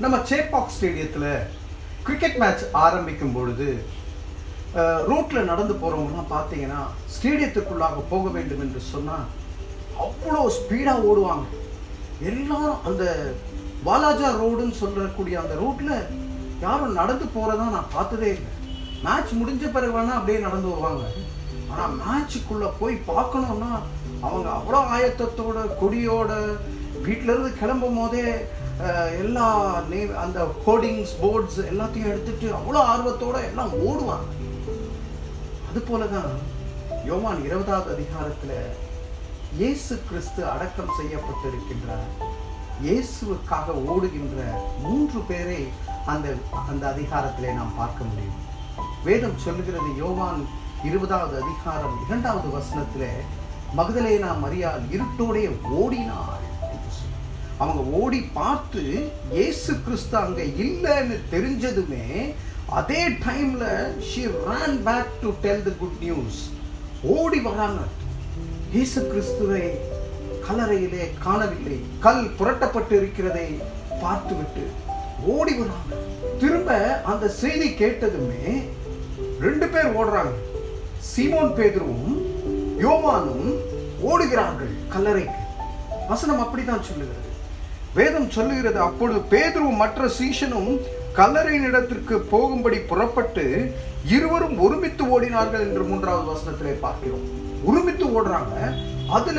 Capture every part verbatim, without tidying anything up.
நம்ம சேப்பாக் ஸ்டேடியத்தில் cricket match ஆரம்பிக்கும் பொழுது ரோட்டில் நடந்து போகிறவங்கலாம் பார்த்தீங்கன்னா ஸ்டேடியத்துக்குள்ளாக போக வேண்டும் என்று சொன்னால் அவ்வளோ ஸ்பீடாக ஓடுவாங்க. எல்லாம் அந்த வாலாஜா ரோடுன்னு சொல்லக்கூடிய அந்த ரோட்டில் யாரும் நடந்து போகிறதா நான் பார்த்ததே இல்லை. மேட்ச் முடிஞ்ச பிறகு வேணால் அப்படியே நடந்து வருவாங்க. ஆனால் மேட்சுக்குள்ளே போய் பார்க்கணுன்னா அவங்க அவ்வளோ ஆயத்தத்தோட கொடியோட வீட்டிலேருந்து கிளம்பும் போதே எல்லா நே அந்த ஹோர்டிங்ஸ் போர்ட்ஸ் எல்லாத்தையும் எடுத்துட்டு அவ்வளோ ஆர்வத்தோடு எல்லாம் ஓடுவாங்க. அது போல தான் யோவான் இருபதாவது அதிகாரத்தில் இயேசு கிறிஸ்து அடக்கம் செய்யப்பட்டிருக்கின்றார். இயேசுவுக்காக ஓடுகின்ற மூன்று பேரை அந்த அந்த அதிகாரத்திலே நாம் பார்க்க முடியும். வேதம் சொல்லுகிறது, யோவான் இருபதாவது அதிகாரம் இரண்டாவது வசனத்திலே மகதலேனா மரியாள் இருட்டோடைய ஓடினாள் என்று சொல்லி அவங்க ஓடி பார்த்து இயேசு கிறிஸ்து அங்க இல்லைன்னு தெரிஞ்சதுமே அதே டைம்ல she ran back to tell the good news. ஓடி வராங்க. இயேசு கிறிஸ்துவை கல்லறையிலே காணவில்லை, கல் புரட்டப்பட்டு இருக்கிறதை பார்த்துவிட்டு ஓடி வராங்க. திரும்ப அந்த செய்தி கேட்டதுமே ரெண்டு பேர் ஓடுறாங்க. சீமோன் பேதுருவும் யோவானும் ஓடுகிறார்கள் கல்லறைக்கு. வசனம் அப்படித்தான் சொல்லுகிறது. வேதம் சொல்லுகிறது, அப்பொழுது பேதுருவும் மற்ற சீஷனும் கல்லறையின் இடத்திற்கு போகும்படி புறப்பட்டு இருவரும் ஒருமித்து ஓடினார்கள் என்று மூன்றாவது வசனத்திலே பார்க்கிறோம். ஒருமித்து ஓடுறாங்க. அதுல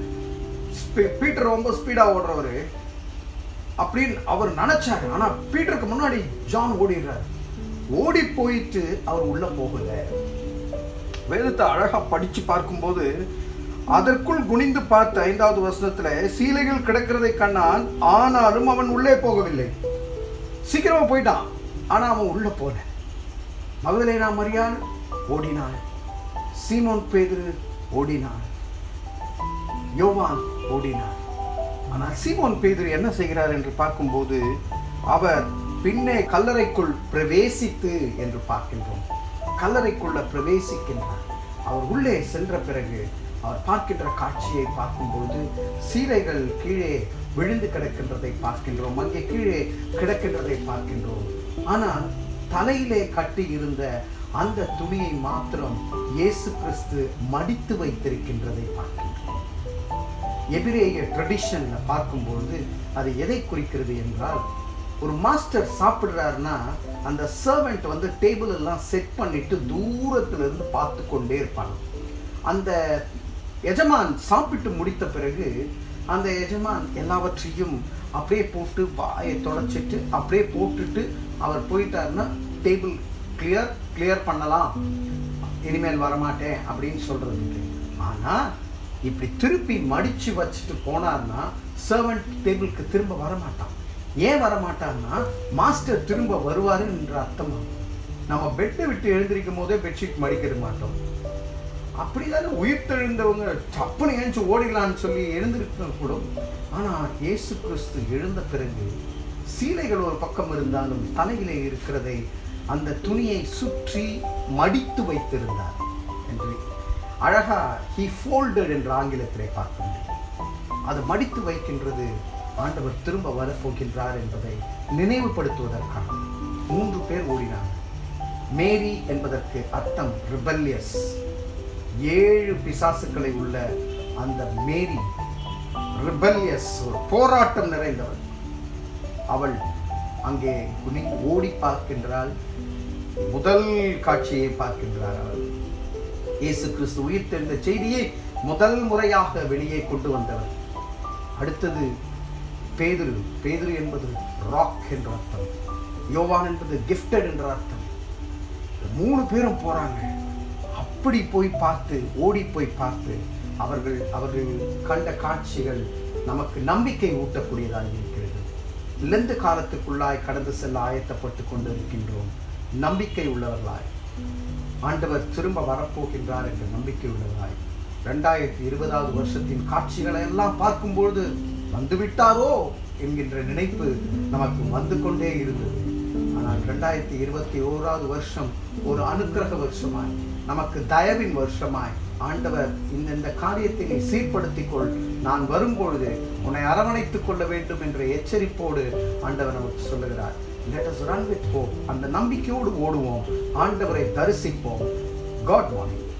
பீட்டர் ரொம்ப ஸ்பீடா ஓடுறவரு அப்படின்னு அவர் நினைச்சாரு. ஆனா பீட்டருக்கு முன்னாடி ஜான் ஓடிடுறார். ஓடி போயிட்டு அவர் உள்ள போகல. வேதத்தை அழகா படிச்சு பார்க்கும்போது அதற்குள் குனிந்து பார்த்த ஐந்தாவது வசனத்துல சீலைகள் கிடக்கிறதை கண்டான், ஆனாலும் அவன் உள்ளே போகவில்லை. சீக்கிரமா போயிட்டான், ஆனா அவன் உள்ள போல. மகதலேனா மரியாள் ஓடினாள், சீமோன் பேதுரு ஓடினாள், யோவான் ஓடினார். ஆனால் சீமோன் பேதுரு என்ன செய்கிறார் என்று பார்க்கும்போது அவர் பின்னே கல்லறைக்குள் பிரவேசித்து என்று பார்க்கின்றோம். கல்லறைக்குள்ள பிரவேசிக்கின்றார். அவர் உள்ளே சென்ற பிறகு அவர் பார்க்கின்ற காட்சியை பார்க்கும்போது சீலைகள் கீழே விழுந்து கிடக்கின்றதை பார்க்கின்றோம். அங்கே கீழே கிடக்கின்றதை பார்க்கின்றோம். ஆனால் தலையிலே கட்டி இருந்த அந்த துணியை மாத்திரம் இயேசு கிறிஸ்து மடித்து வைத்திருக்கின்றதை பார்க்கின்றோம். எபிரேய ட்ரெடிஷன்ல பார்க்கும்போது அது எதை குறிக்கிறது என்றால், ஒரு மாஸ்டர் சாப்பிடுறாருன்னா அந்த சர்வெண்ட் வந்து டேபிள் எல்லாம் செட் பண்ணிட்டு தூரத்துல இருந்து பார்த்து கொண்டே இருப்பாங்க. அந்த எஜமான் சாப்பிட்டு முடித்த பிறகு அந்த எஜமான் எல்லாவற்றையும் அப்படியே போட்டு வாயை தொடச்சிட்டு அப்படியே போட்டுட்டு அவர் போயிட்டாருன்னா டேபிள் கிளியர் கிளியர் பண்ணலாம், இனிமேல் வரமாட்டேன் அப்படின்னு சொல்றதுக்கு. ஆனா இப்படி திருப்பி மடிச்சு வச்சுட்டு போனார்னா சர்வெண்ட் டேபிளுக்கு திரும்ப வரமாட்டான். ஏன் வரமாட்டான்னா மாஸ்டர் திரும்ப வருவாரு என்ற அர்த்தமா. நம்ம பெட்டை விட்டு எழுந்திருக்கும் போதே பெட்ஷீட் மடிக்க மாட்டோம். அப்படிதானே உயிர் தெழுந்தவங்க டப்புன்னு ஏஞ்சி ஓடிடலான்னு சொல்லி எழுந்திருக்க கூட. ஆனா இயேசு கிறிஸ்து எழுந்த பிறகு சீலைகள் ஒரு பக்கம் இருந்தாலும் தலையிலே இருக்கிறதை அந்த துணியை சுற்றி மடித்து வைத்திருந்தார் என்று அழகா he folded என்ற ஆங்கிலத்திலே பார்க்க முடியும். அது மடித்து வைக்கின்றது ஆண்டவர் திரும்ப வரப்போகின்றார் என்பதை நினைவுபடுத்துவதற்காக. மூன்று பேர் ஓடினாங்க. மேரி என்பதற்கு அர்த்தம் ரிபல்லியஸ். ஏழு பிசாசுக்களை உள்ள அந்த மேரி ரிபல்லியஸ், ஒரு போராட்டம் நிறைந்தவள். அவள் அங்கே குனி ஓடி பார்க்கின்றாள். முதல் காட்சியை பார்க்கின்றார். அவள் இயேசு கிறிஸ்து உயிர் தெழுந்த செய்தியை முதல் முறையாக வெளியே கொண்டு வந்தவர். அடுத்தது பேதுரு. பேதுரு என்பது ராக் என்ற அர்த்தம். யோவான் என்பது கிஃப்டட் என்ற அர்த்தம். மூணு பேரும் போறாங்க. அப்படி போய் பார்த்து ஓடி போய் பார்த்து அவர்கள் அவர்கள் கண்ட காட்சிகள் நமக்கு நம்பிக்கை ஊட்டக்கூடியதாக இருக்கிறது. லெந்த காலத்துக்குள்ளாய் கடந்து செல்ல ஆயத்தப்பட்டு கொண்டு இருக்கின்றோம். நம்பிக்கை உள்ளவர்களாய், ஆண்டவர் திரும்ப வரப்போகின்றார் என்ற நம்பிக்கை உள்ளவர்களாய், இரண்டாயிரத்தி இருபதாவது வருஷத்தின் காட்சிகளை எல்லாம் பார்க்கும்போது வந்துவிட்டாரோ என்கின்ற நினைப்பு நமக்கு வந்து கொண்டே இருந்தது. ஆனால் இரண்டாயிரத்தி இருபத்தி ஓராவது வருஷம் ஒரு அனுக்கிரக வருஷமாய், நமக்கு தயவின் வருஷமாய் ஆண்டவர் இந்த இந்த காரியத்தை நீ சீர்படுத்திக் கொள், நான் வரும்பொழுது உன்னை அரவணைத்துக் கொள்ள வேண்டும் என்ற எச்சரிப்போடு ஆண்டவர் நமக்கு சொல்லுகிறார். Let us run with hope. அந்த நம்பிக்கையோடு ஓடுவோம், ஆண்டவரை தரிசிப்போம். God morning.